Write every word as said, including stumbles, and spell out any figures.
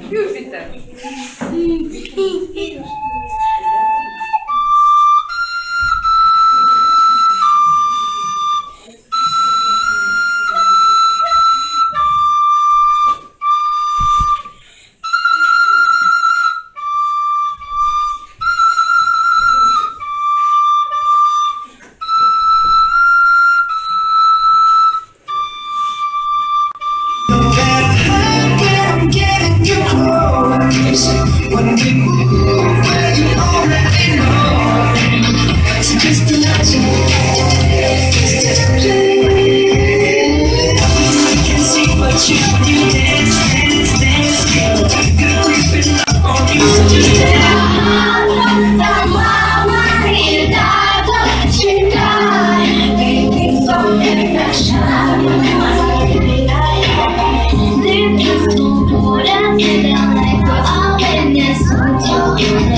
Jupiter. When we move, well, you already know. It's just a legend. It's just a legend. I can see what you you dance, dance, dance. You're creeping up on you, so just There's no more than like we're all in this.